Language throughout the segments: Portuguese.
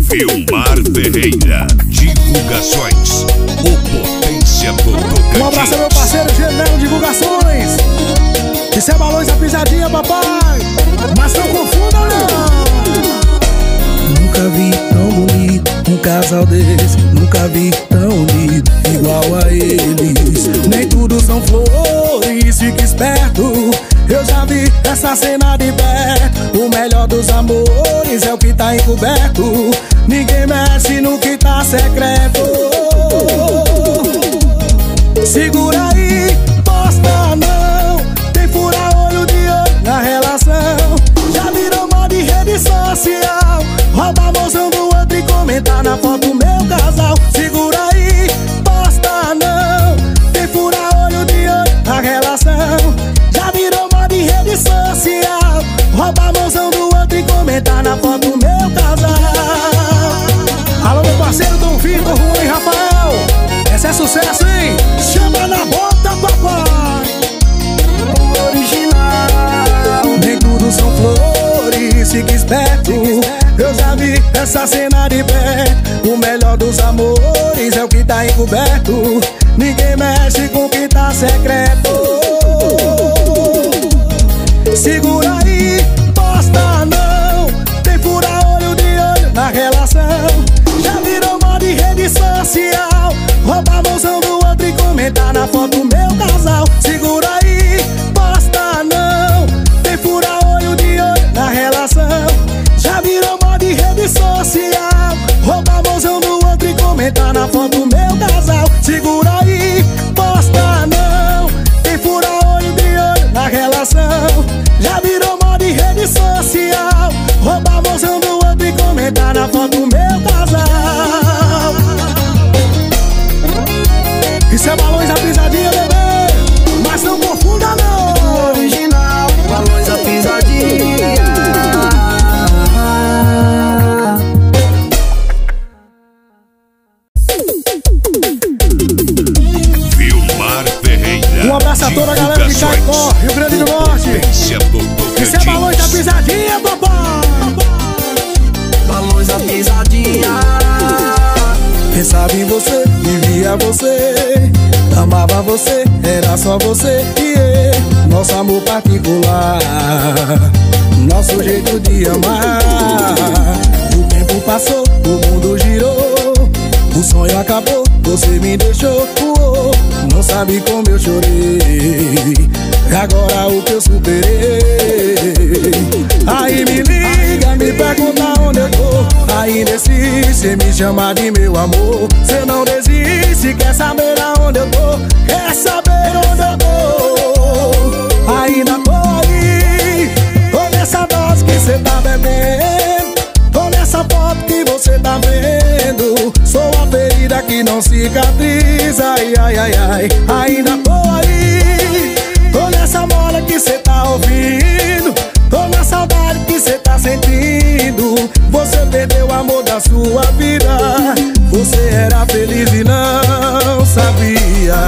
Vilmar Ferreira, divulgações, o Potência do Tocantins. Um abraço ao meu parceiro Gemelo Divulgações. Isso é Balões da Pisadinha, papai. Mas não confunda, não. Nunca vi tão bonito um casal desse. Nunca vi tão unido igual a eles. Nem tudo são flores, fique esperto. Eu já vi essa cena de perto. O melhor dos amores é o que tá encoberto. Ninguém mexe no que tá secreto. Segura aí, posta não. Tem fura-olho de olho na relação. Já virou moda de rede social. Rouba a moção do outro e comentar na foto meu casal. Segura aí, posta não. Tem fura-olho de olho na relação. Já virou moda de rede social. Rouba a moção do outro e comentar na foto meu casal. Alô, meu parceiro Dom Vitor, Juan e Rafael. Esse é sucesso, hein? Chama na bota, papai. Original. Nem tudo são flores, fique esperto. Eu já vi essa cena de perto. O melhor dos amores é o que tá encoberto. Ninguém mexe com o que tá secreto. Segura aí, posta não. Tem fura-olho de olho na relação. Já virou moda de rede social. Rouba a moção do outro e comentar na foto meu casal. Segura aí, posta não. Tem fura-olho de olho na relação. Já virou moda de rede social. Rouba a moção do outro e comentar na foto meu casal. Segura aí, posta não. Tem fura-olho de olho na relação. Já virou moda de rede social. Rouba a moção do outro e comentar na foto meu casal. Isso é Balões da Pisadinha, bebê. Mas não confunda, não. Original, Balões da Pisadinha. Vilmar Ferreira. Um abraço a toda a galera de Caicó, Rio Grande do Norte. Isso é Balões da Pisadinha, papai. Balões da Pisadinha. Pensava em você, vivia você. Amava você, era só você e eu. Nosso amor particular, nosso jeito de amar. O tempo passou, o mundo girou. O sonho acabou, você me deixou. Não sabe como eu chorei. Agora o que eu superei. Aí me liga, me pergunta onde eu tô. Ainda existe, cê me chama de meu amor. Cê não desiste, quer saber aonde eu tô. Quer saber onde eu tô. Ainda tô aí. Tô nessa dose que cê tá bebendo. Tô nessa foto que você tá vendo. Sou a ferida que não cicatriza. Ai, ai, ai, ai. Ainda tô aí. Tô nessa moda que cê tá ouvindo. Tô na saudade que cê tá sentindo. Você perdeu o amor da sua vida. Você era feliz e não sabia.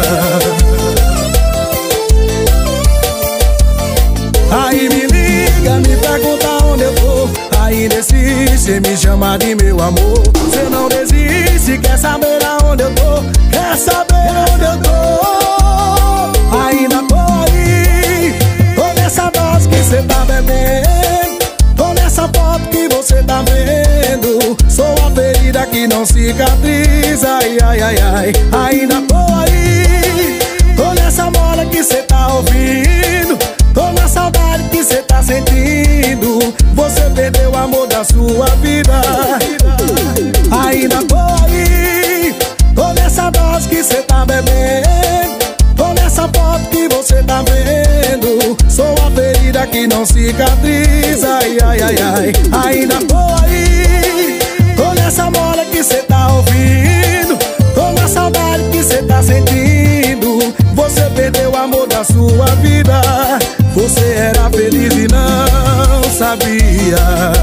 Aí me liga, me pergunta onde eu tô. Ainda existe, cê me chama de meu amor. Cê não desiste, quer saber aonde eu tô. Quer saber onde eu tô. Ainda tô aí. Tô nessa dose que cê tá bebendo. Tô nessa foto que você tá vendo. Sou a ferida que não cicatriza. Ai, ai, ai, ai. Ainda tô aí. Tô nessa moda que cê tá ouvindo. Tô na saudade que cê tá sentindo. Você perdeu o amor da sua vida. Ainda tô aí. Tô nessa dose que cê tá bebendo. Tô nessa foto que você tá vendo. Sou a ferida que não cicatriza. Ai, ai, ai, ai. Ainda tô aí. Tô nessa moda que cê tá ouvindo. Tô na saudade que cê tá sentindo. Você perdeu o amor da sua vida. Você era feliz e não sabia.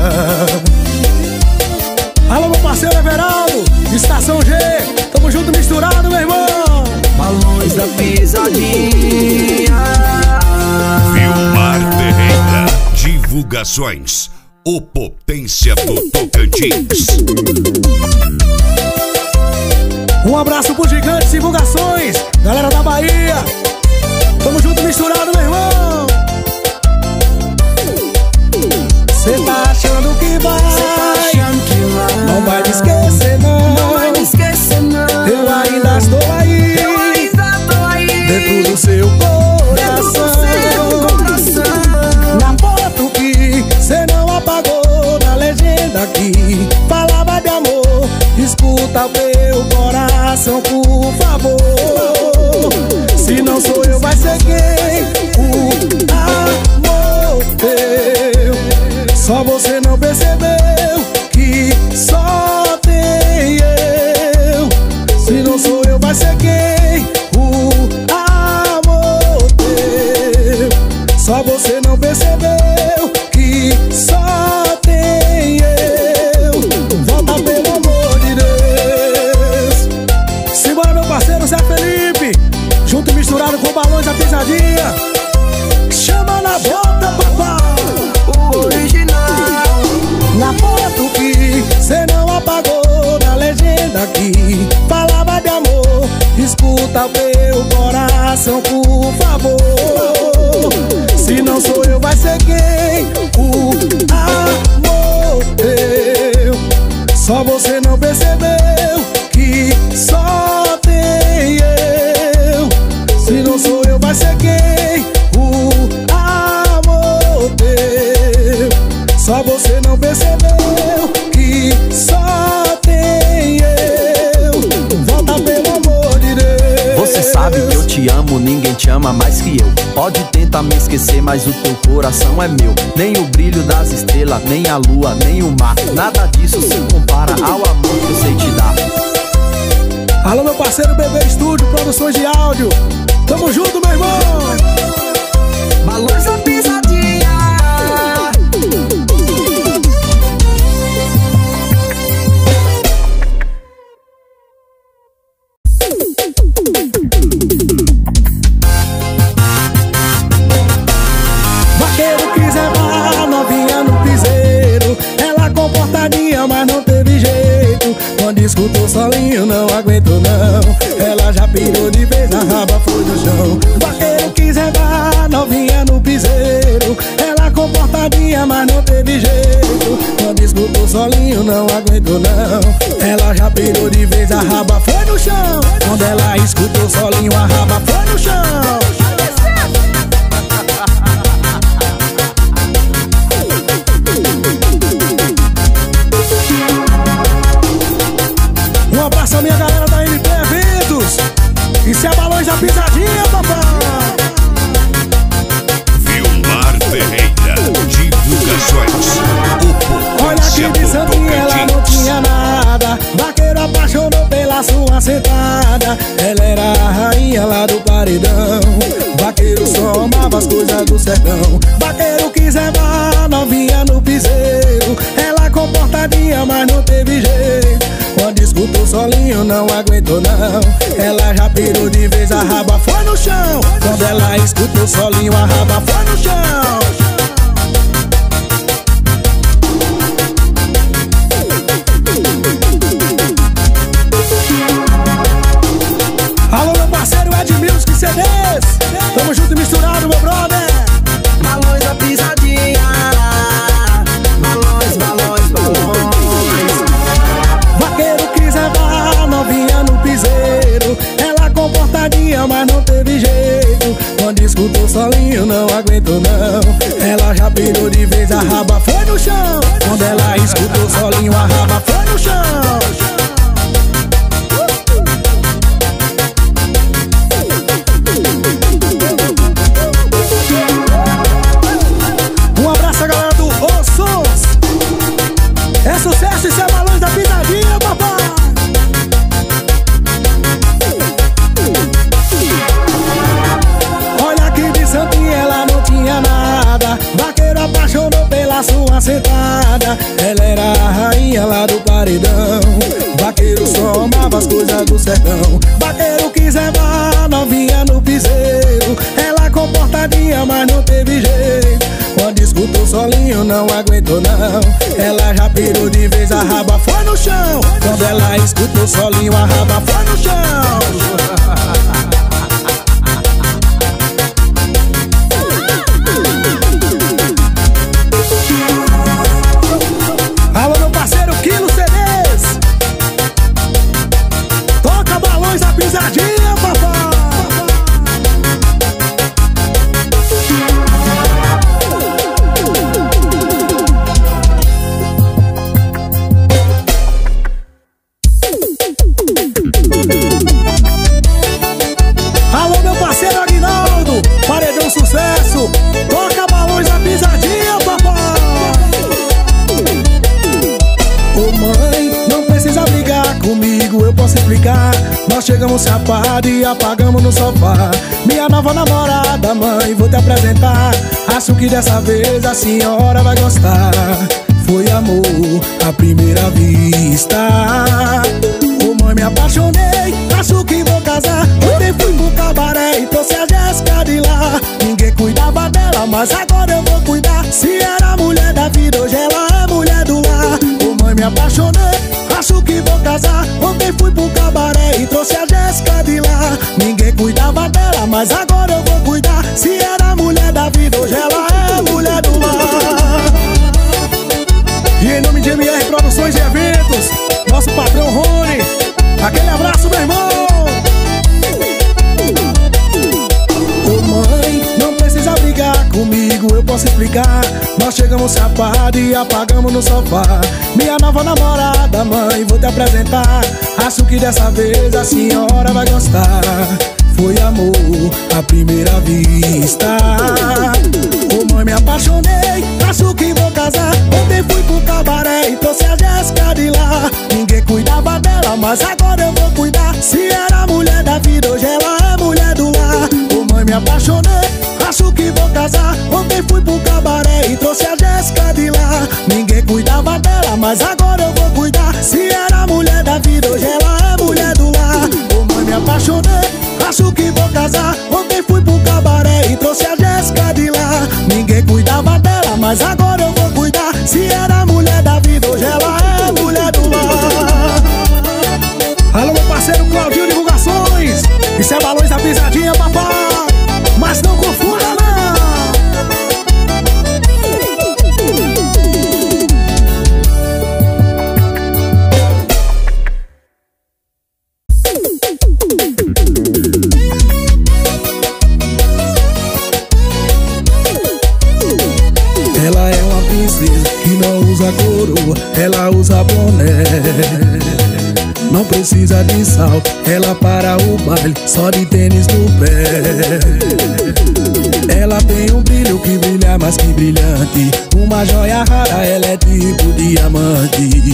Alô, meu parceiro Everaldo, Estação G. Tamo junto, misturado, meu irmão. Balões da Pisadinha. Vilmar Ferreira, divulgações, o Potência do Tocantins. Um abraço pro Gigantes Divulgações, galera da Bahia. Tamo junto misturado, meu irmão. Cê tá achando que vai, não vai me esquecer não, eu ainda estou aí, dentro do seu coração. Na foto que cê não apagou, na legenda que falava de amor, escuta o teu coração, por favor. Se não sou eu, vai ser quem? O amor teu. Só você não percebeu que só tem eu. Se não sou eu, vai ser quem? O amor teu. Só você não percebeu que só tem eu. Volta pelo amor de Deus. Simbora, meu parceiro Zé Felipe, junto misturado com Balões da Pisadinha. Chama na bota, papai. O original. Na foto que cê não apagou, na legenda que falava de amor, escuta o teu coração, por favor. Se não sou eu, vai ser quem? O amor teu. Só você não percebeu que só tem eu. Se não sou eu, vai ser quem? O amor teu. Só você não percebeu que só tem eu. Volta pelo amor de Deus. Você sabe que eu te amo, ninguém te ama mais que eu. Pode tentar me esquecer, mas o teu coração é meu. Nem o brilho das estrelas, nem a lua, nem o mar, nada disso se compara ao amor que eu sei te dar. Alô, meu parceiro Bebê Estúdio, produções de áudio. Tamo junto, meu irmão. Balões da Pisadinha. Vaqueiro quis levar novinha no piseiro, ela comportadinha, mas não teve jeito. Quando escutou solinho, não aguentou não, ela já pirou de vez, a raba foi no chão. Vaqueiro quis levar novinha no piseiro, ela comportadinha, mas não teve jeito. Quando escutou solinho, não aguentou não, ela já pirou de vez, a raba foi no chão. Quando ela escutou solinho, a raba foi no chão. Um abraço a minha galera da MP Eventos. Isso é Balões da Pisadinha, papai. Vilmar Ferreira, divulgações, o Olha Potência que de do Santinha ela não Tocantins. tinha nada. Vaqueiro apaixonou pela sua sentada. Ela era a rainha lá do paredão. Vaqueiro só amava as coisas do sertão. Vaqueiro quis levar novinha no piseiro, ela comportadinha, mas não teve jeito. Quando escutou solinho, não aguentou não, ela já pirou de vez, a raba foi no chão. Quando ela escutou solinho, a raba foi no chão. Alô, meu parceiro Ed Music CDs. Tamo junto e misturado, meu brother. Balões da Pisadinha. Balões, balões, balões. Vaqueiro quis levar novinha no piseiro, ela comportadinha, mas não teve jeito. Quando escutou solinho, não aguentou não, ela já pirou de vez, a raba foi no chão. Quando ela escutou solinho, a raba foi no chão. Um abraço a galera do Os Sons. É sucesso, isso é Balões da Pisadinha, papai. Olha que de Santinha ela não tinha nada. Vaqueiro apaixonou pela sua sentada. Ela era a rainha lá do paredão. Vaqueiro só amava as coisas do sertão. Vaqueiro quis levar novinha no piseiro, ela comportadinha, mas não teve jeito. Quando escutou solinho, não aguentou não. Ela já pirou de vez, a raba foi no chão. Quando ela escutou solinho, a raba foi no chão. Alô, meu parceiro Quilo CDs. Toca balões da pisadinha, papai. Alô, meu parceiro Aguinaldo, Paredão Sucesso. Toca balões da pisadinha, papai. Ô mãe, não precisa brigar comigo, eu posso explicar. Nós chegamos chapado e apagamos no sofá. Minha nova namorada, mãe, vou te apresentar. Acho que dessa vez a senhora vai gostar. Foi amor à primeira vista. Ô mãe, me apaixonei, acho que vou casar. Ontem fui pro cabaré e trouxe a Jéssica de lá. Ninguém cuidava dela, mas agora eu vou cuidar. Se era mulher da vida, hoje ela é mulher do lar. Ô mãe, me apaixonei, acho que vou casar. Ontem fui pro cabaré e trouxe a Jéssica de lá. Ninguém cuidava dela, mas agora eu vou cuidar. Se era mulher da vida, hoje ela é mulher do lar. E em nome de MR Produções e Eventos, nosso patrão Rony, aquele abraço, meu irmão. Ô mãe, não precisa brigar comigo, eu posso explicar. Nós chegamos chapado e apagamos no sofá. Minha nova namorada, mãe, vou te apresentar. Acho que dessa vez a senhora vai gostar. Foi amor à primeira vista. Ô mãe, me apaixonei, acho que vou casar. Ontem fui pro cabaré e trouxe a Jéssica de lá. Ninguém cuidava dela, mas agora eu vou cuidar. Se era mulher da vida, hoje ela é mulher do lar. Ô mãe, me apaixonei, acho que vou casar. Ontem fui pro cabaré e trouxe a Jéssica de lá. Ninguém cuidava dela, mas agora eu vou cuidar. Se era mulher da vida, hoje ela é mulher do lar. Ô mãe, me apaixonei, acho que vou casar. Ontem fui pro cabaré e trouxe a Jéssica de lá. Ninguém cuidava dela, mas agora eu vou cuidar. Se era mulher da vida, hoje ela é mulher do lar. Alô, meu parceiro Claudinho Divulgações. Isso é balões da pisadinha, papai. Mas não confunda, não. Ela é uma princesa que não usa coroa, ela usa boné. Não precisa de salto, ela para o baile só de tênis no pé. Ela tem um brilho que brilha mais que brilhante, uma joia rara, ela é tipo diamante.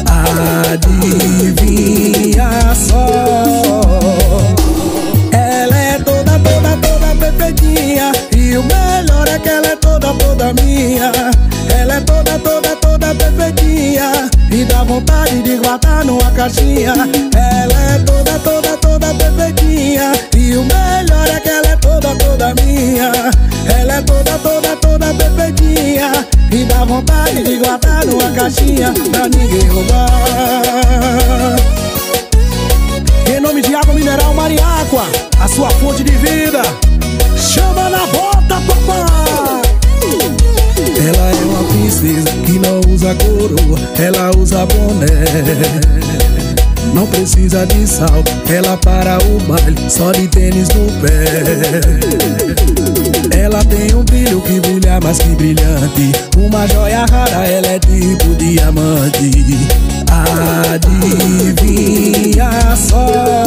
Adivinha só, ela é toda perfeitinha. E o melhor é que ela é toda minha. Ela é toda perfeitinha. E dá vontade de guardar numa caixinha. Ela é toda perfeitinha. E o melhor é que ela é toda minha. Ela é toda perfeitinha. E dá vontade de guardar numa caixinha pra ninguém roubar. Em nome de Água Mineral Mariáqua, a sua fonte de vida. Chama na bota, papai. Ela é uma princesa que não usa coroa, ela usa boné. Não precisa de salto, ela para o baile só de tênis no pé. Ela tem um brilho que brilha mais que brilhante, uma joia rara, ela é tipo diamante. Adivinha só,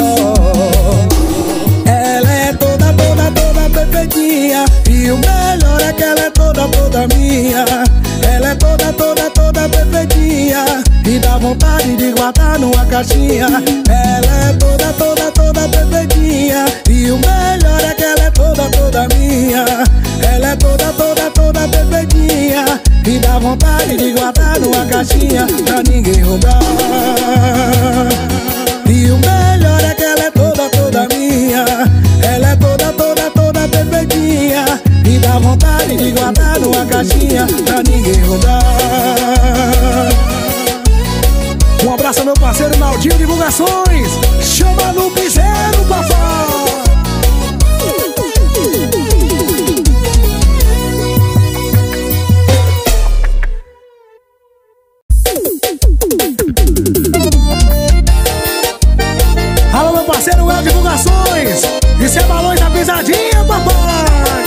ela é toda perfeitinha. E o melhor é que ela é toda minha. Ela é toda perfeitinha. E dá vontade de guardar numa caixinha. Ela é toda perfeitinha. E o melhor é que ela é toda minha. Ela é toda perfeitinha. E dá vontade de guardar numa caixinha pra ninguém roubar. E o melhor é que ela é toda minha. Ela é toda perfeitinha. E dá vontade de guardar numa caixinha pra Um abraço ao meu parceiro Naldinho Divulgações. Chama no piseiro, papai. Alô, meu parceiro El Divulgações. Isso é balões da pisadinha, papai.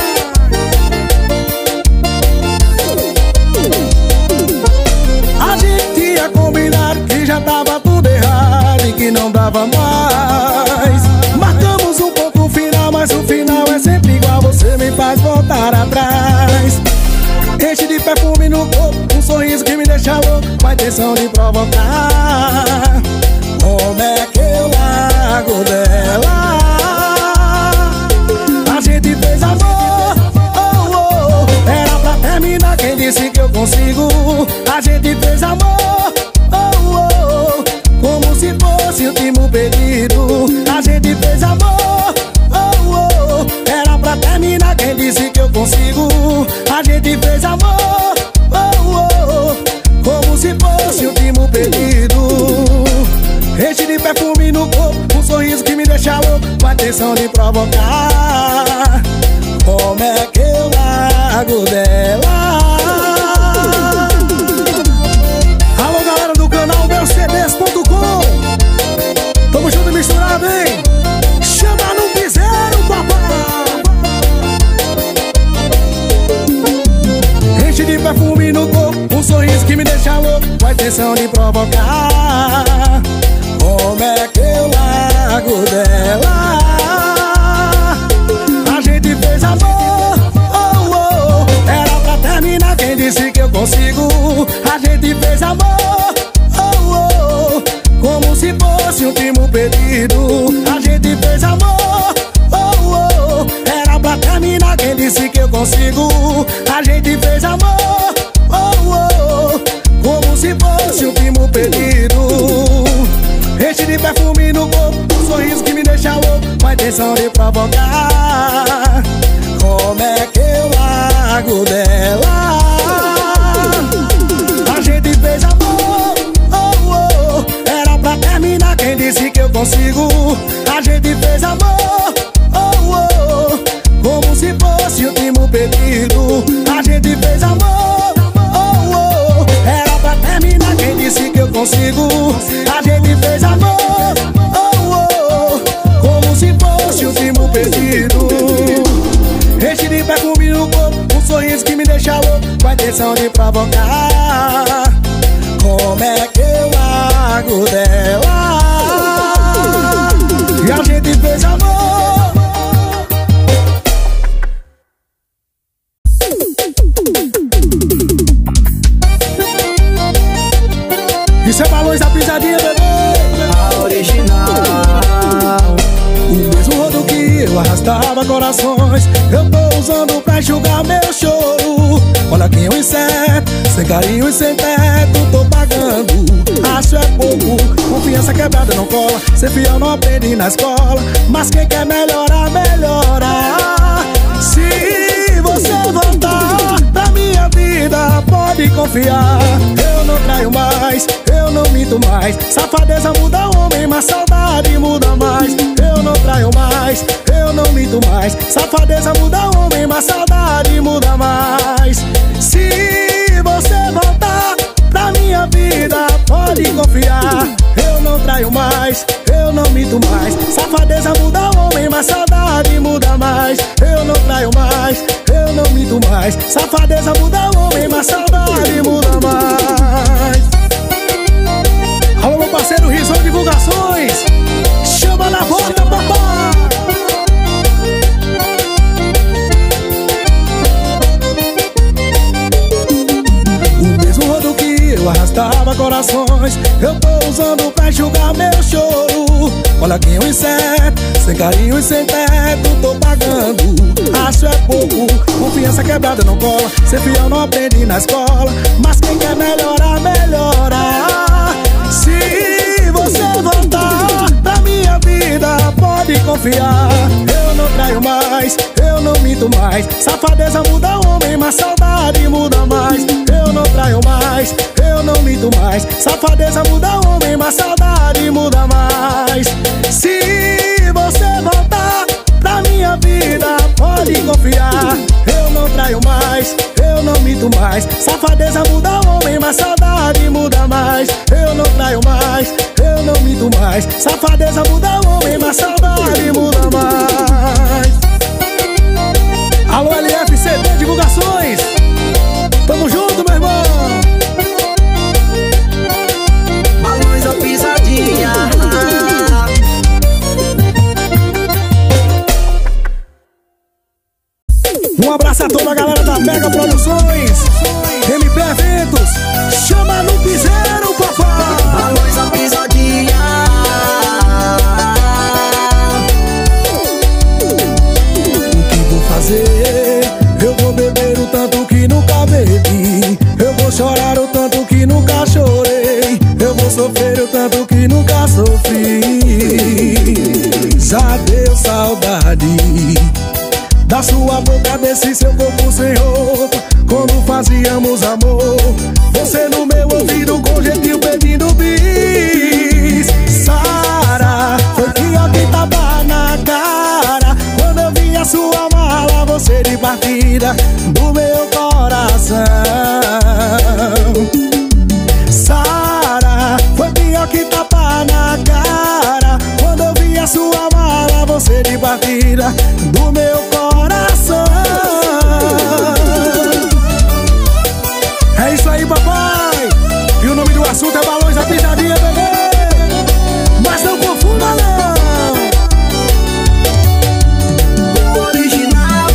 A gente ia combinar que já tava tudo errado e que não dava mais. Marcamos um ponto final, mas o final é sempre igual. Você me faz voltar atrás. Enche de perfume no corpo, um sorriso que me deixa louco, com a intenção de provocar. Como é que eu largo dela? A gente fez amor, oh, oh. Era pra terminar, quem disse que eu consigo? A gente fez amor, oh, oh. Como se fosse o último pedido. A gente fez amor, oh, oh. Era pra terminar, quem disse que eu consigo? A gente fez amor, oh, oh. Como se fosse o último pedido. Enche de perfume no corpo, um sorriso que me deixa louco, com a intenção de provocar. Como é que eu largo dela? Alô, galera do canal meucds.com. Tamo junto e misturado, hein? Chama no piseiro, papai. Enche de perfume no corpo, um sorriso que me deixa louco, com a intenção de provocar. Como é que eu largo dela? A gente fez amor, oh, oh. Era pra terminar, quem disse que eu consigo? A gente fez amor, oh, oh. Como se fosse o último pedido. A gente fez amor, oh, oh. Era pra terminar, quem disse que eu consigo? A gente fez amor, oh, oh. Como se fosse o último pedido. Enche de perfume no corpo, um sorriso que me deixa louco, com a intenção de provocar. Como é que eu largo dela? A gente fez amor, oh, oh. Era pra terminar, quem disse que eu consigo? A gente fez amor, oh, oh. Como se fosse o último pedido. A gente fez amor, oh, oh. Era pra terminar, quem disse que eu consigo? A gente fez amor, oh, oh. Como se fosse o último pedido. Enche de perfume no corpo, um sorriso que me deixa louco, com a intenção de provocar. Como é que eu largo dela? E a gente fez amor. Isso é balões da pisadinha, bebê. A original. O mesmo rodo que eu arrastava corações, eu tô usando pra enxugar meu choro. Olha quem eu inseto, sem carinho e sem teto, tô pagando. Acho é pouco, confiança quebrada não cola, ser fiel não aprende na escola, mas quem quer melhorar, melhora. Se você voltar pra minha vida, pode confiar. Eu não traio mais, eu não minto mais. Safadeza muda homem, mas saudade muda mais. Eu não traio mais, eu não minto mais. Safadeza muda homem, mas saudade muda mais. Se você voltar pra minha vida, pode confiar. Eu não traio mais, eu não minto mais. Safadeza muda homem, mas saudade muda mais. Eu não traio mais, eu não minto mais. Safadeza muda homem, mas saudade muda mais. Alô, meu parceiro Rizão Divulgações. Chama na volta, papai. O mesmo rodo que eu arrastava corações, eu tô usando pra enxugar meu choro. Olha quem eu inseto, sem carinho e sem teto, tô pagando. Acho é pouco, confiança quebrada não cola, ser fiel não aprende na escola, mas quem quer melhorar, melhora. Se você voltar pra minha vida, pode confiar. Eu não traio mais, eu não minto mais. Safadeza muda homem, mas saudade muda mais. Eu não traio mais, eu eu não minto mais. Safadeza muda o homem, mas saudade muda mais. Se você voltar pra minha vida, pode confiar, eu não traio mais, eu não minto mais. Safadeza muda o homem, mas saudade muda mais. Eu não traio mais, eu não minto mais. Safadeza muda o homem, mas saudade muda mais. Alô LFCD Divulgações, tamo junto, meu irmão. Balões ou pisadinha. Um abraço a toda a galera da Mega Produções, MP Eventos, chama no piseiro, papai. Balões ou pisadinha. O que vou fazer? Eu vou beber o tanto que nunca bebi. Eu vou chorar o tanto que nunca chorei. Eu vou sofrer o tanto que nunca sofri. Já deu saudade da sua boca, desse seu corpo sem roupa, quando fazíamos amor. Você no meu ouvido com jeitinho pedindo bis. Sara, foi pior que tapa na cara quando eu vi a sua mala, você de partida do meu coração. Sara, foi pior que tapa na cara quando eu vi a sua mala, você de partida do meu coração. É isso aí, papai. E o nome do assunto é Balões da Pisadinha, bebê. Mas não confunda, não. O original.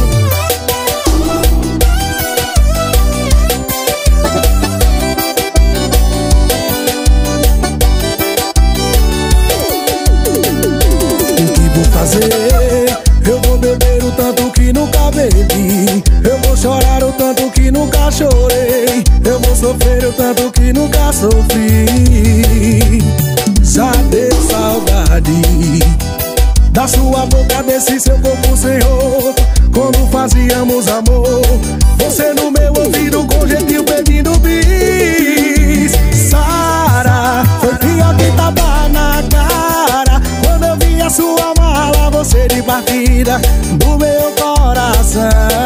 O que vou fazer? Eu vou beber o tanto que nunca bebi. Eu vou chorar o tanto que nunca chorei. Eu vou sofrer o tanto que nunca sofri. Já deu saudade da sua boca, desse seu corpo sem roupa, quando fazíamos amor. Você no meu ouvido com jeitinho pedindo bis. Sara, foi pior que tapa na cara quando eu vi a sua mala, você de partida do meu coração.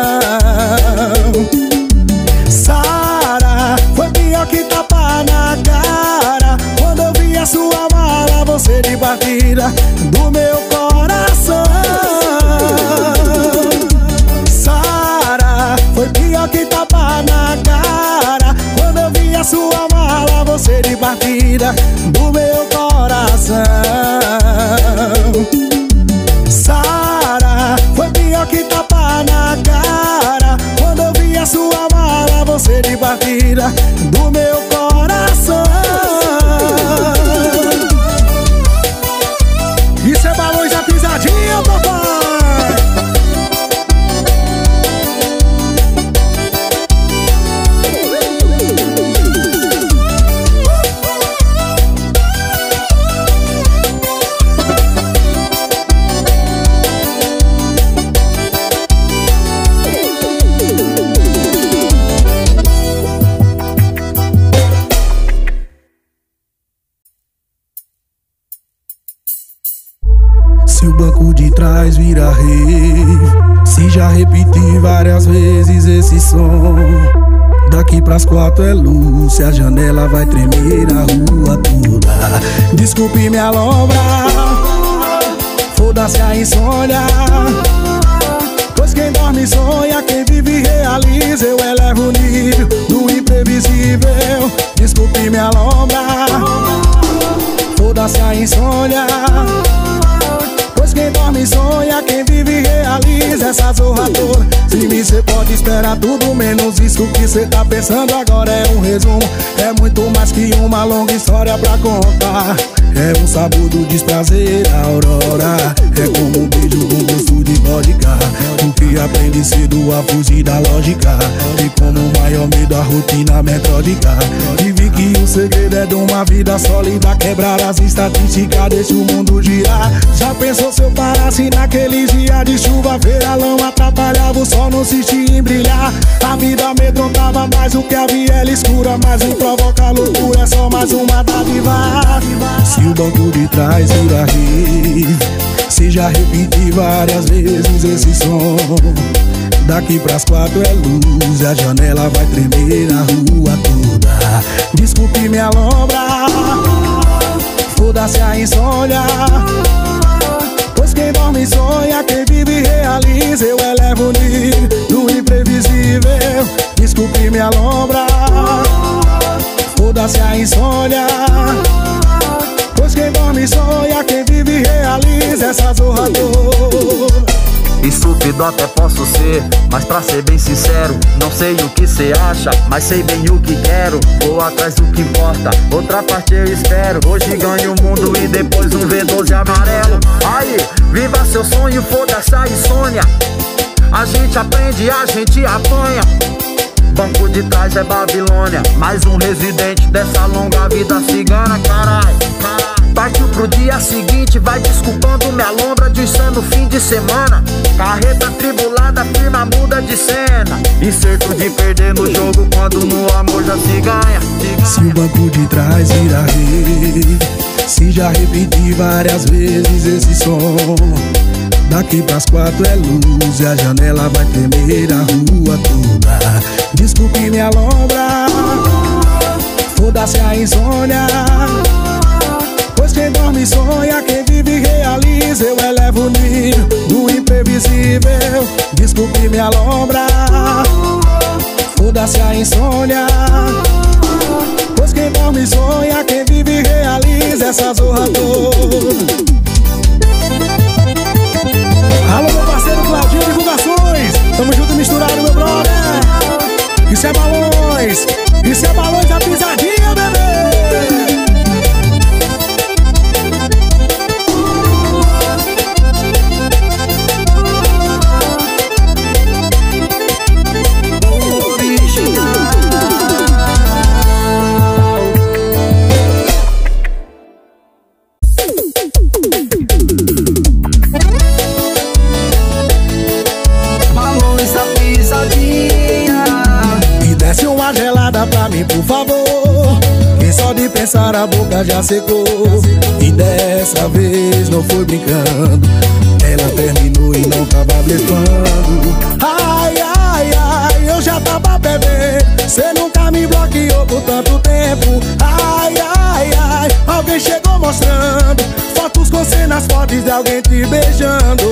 Sara, foi pior que tapa na cara quando eu vi a sua mala, você de partida do meu coração. Sara, foi pior que tapa na cara quando eu vi a sua mala, você de partida do meu coração. Sara, foi pior que tapa na cara quando eu vi a sua mala, você de partida do meu coração. Isso é Balões da Pisadinha, papai. Se o banco de trás vira rei, se já repetir várias vezes esse som, daqui pras 4 é luz, se a janela vai tremer a rua toda. Desculpe me alombrar, foda-se a insônia, pois quem dorme sonha, quem vive realiza. Eu elevo o nível do imprevisível. Desculpe me alombrar, foda-se a insônia, pois quem dorme sonha, quem vive realiza. Essa zorra toda, se me cê pode esperar tudo menos isso que cê tá pensando agora. É um resumo, é muito mais que uma longa história pra contar. É um sabor do desprazer, a aurora. É como um beijo com gosto de vodka, o que aprende cedo a fugir da lógica. E como o maior medo, a rotina metódica. De que o segredo é de uma vida sólida, quebrar as estatísticas, deixa o mundo girar. Já pensou se eu parasse naqueles dias de chuva, ver a lama atrapalhava o sol, não insistia em brilhar. A vida amedrontava mais, o que a viela escura, mas me provoca loucura, é só mais uma dádiva. Se o banco de trás vira rei, se já repeti várias vezes esse som, daqui pras 4 é luz e a janela vai tremer na rua toda. Desculpe minha lombra, foda-se a insônia, pois quem dorme sonha, quem vive realiza. Eu elevo o nível do imprevisível. Desculpe minha lombra, foda-se a insônia, pois quem dorme sonha, quem vive realiza. Essa zorra toda. Estúpido até posso ser, mas pra ser bem sincero, não sei o que cê acha, mas sei bem o que quero. Vou atrás do que importa, outra parte eu espero. Hoje ganho o mundo e depois um V12 amarelo. Aí, viva seu sonho, foda-se a insônia. A gente aprende, a gente apanha. Banco de trás é Babilônia, mais um residente dessa longa vida cigana, carai. Partiu pro dia seguinte, vai desculpando minha lombra, dizendo fim de semana. Carreta tribulada, firma muda de cena. Incerto de perder no jogo quando no amor já se ganha. Se o banco de trás vira rei, se já repeti várias vezes esse som, daqui pras 4 é luz e a janela vai tremer a rua toda. Desculpe minha lombra, foda-se a insônia, pois quem dorme sonha, quem vive realiza. Eu elevo o nível do imprevisível. Desculpe minha lombra, foda-se a insônia, pois quem dorme sonha, quem vive realiza. Essa zorra toda. Alô, meu parceiro Claudinho Divulgações, tamo junto misturado, meu brother. Isso é balões, isso é balões, a pisadinha, bebê. Pra mim, por favor, quem só de pensar a boca já secou. E dessa vez não foi brincando, ela terminou e não tava blefando. Ai, ai, ai, eu já tava bebendo, cê nunca me bloqueou por tanto tempo. Ai, ai, ai, alguém chegou mostrando fotos com cenas fortes de alguém te beijando.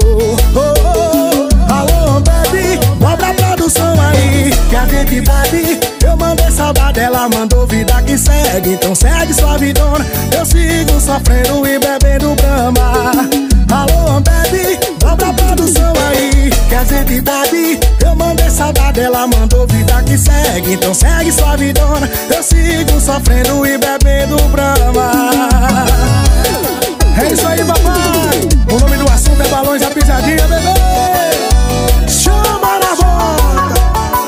Alô, baby, dobra a produção aí, que a gente bebe. Eu mandei saudade, ela mandou vida que segue, então segue sua vidona. Eu sigo sofrendo e bebendo Brahma. Alô, baby, dobra a produção aí, que a gente bebe. Eu mandei saudade, ela mandou vida que segue, então segue sua vidona. Eu sigo sofrendo e bebendo Brahma. É isso aí, papai. O nome do assunto é Balões, a pisadinha, bebê. Chama na boca.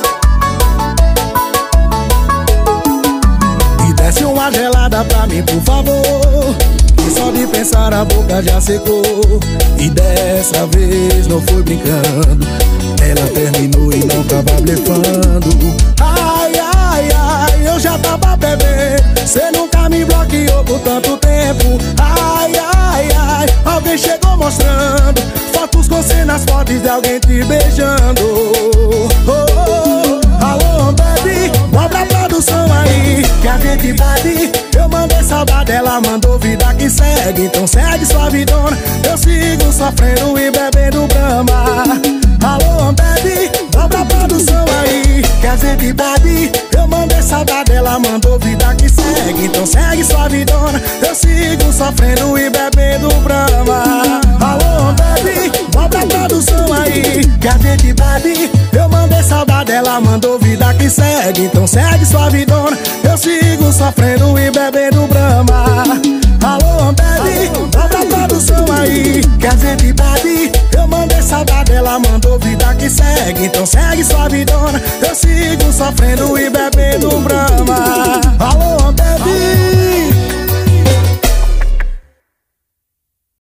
E desce uma gelada pra mim, por favor, que só de pensar a boca já secou. E dessa vez não foi brincando, ela terminou e não tava blefando. Ai, ai, ai, eu já tava bebendo, cê nunca me bloqueou por tanto tempo. Ai, ai, ai, alguém chegou mostrando fotos com cenas fortes de alguém te beijando. Alô, baby, dobra a produção aí, que a gente bebe. Eu mandei saudade, ela mandou vida que segue, então segue sua vidona. Eu sigo sofrendo e bebendo Brahma. Alô, baby, dobra a produção aí, que a gente bebe. Eu mandei saudade, ela mandou vida que segue, então segue sua vidona. Eu sigo sofrendo e bebendo Brahma. Alô, baby, dobra a produção aí, que a gente bebe. Eu mandei saudade, ela mandou vida que segue, então segue sua vidona. Eu sigo sofrendo e bebendo Brahma. Alô, baby, dobra a produção aí, que a gente bebe. Eu mandei saudade, ela mandou vida que que segue, então segue sua vidona. Eu sigo sofrendo e bebendo brama. Alô, baby,